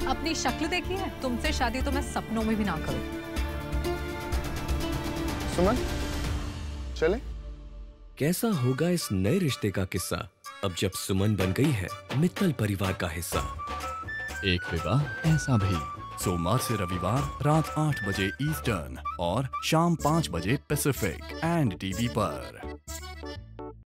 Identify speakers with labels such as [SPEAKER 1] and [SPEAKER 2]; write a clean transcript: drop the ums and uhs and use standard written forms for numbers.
[SPEAKER 1] अपनी शक्ल देखी है? तुमसे शादी तो मैं सपनों में भी ना करूं।
[SPEAKER 2] सुमन, चले?
[SPEAKER 3] कैसा होगा इस नए रिश्ते का किस्सा अब जब सुमन बन गई है मित्तल परिवार का हिस्सा।
[SPEAKER 4] एक विवाह ऐसा भी, सोमवार से रविवार रात 8 बजे ईस्टर्न और शाम 5 बजे पैसिफिक एंड टीवी पर।